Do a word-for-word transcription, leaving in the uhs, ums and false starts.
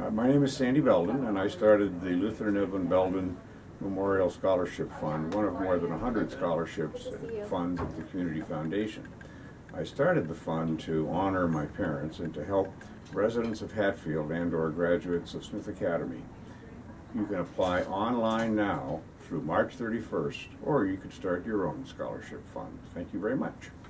Uh, my name is Sandy Belden, and I started the Lutheran Evelyn Belden Memorial Scholarship Fund, one of more than one hundred scholarships and funds at the Community Foundation. I started the fund to honor my parents and to help residents of Hatfield and or graduates of Smith Academy. You can apply online now through March thirty-first, or you could start your own scholarship fund. Thank you very much.